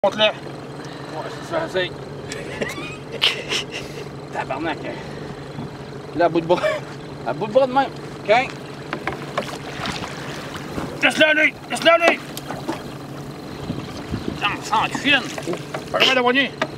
Montre-le. Ouais, c'est ça, c'est. Tabarnak. Là, à bout de bras. À bout de bras de même. OK? Laisse-le aller! Laisse-le aller! Sans cuine! Pas capable de poigner.